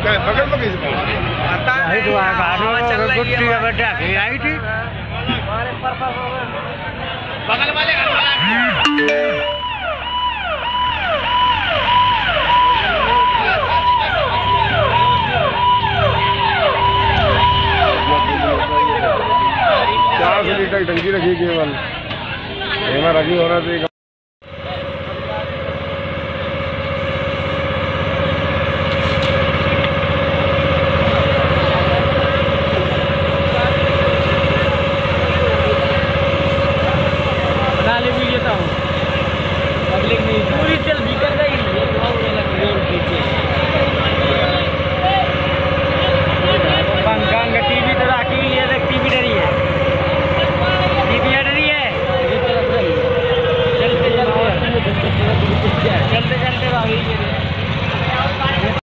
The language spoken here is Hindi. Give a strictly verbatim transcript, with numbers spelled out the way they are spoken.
बगल में किसी पता नहीं तो गुट्टी का बेटा के आई थी बगल वाले घर वाला चार सौ लीटर टंकी रखी केवल रखी होना चाहिए।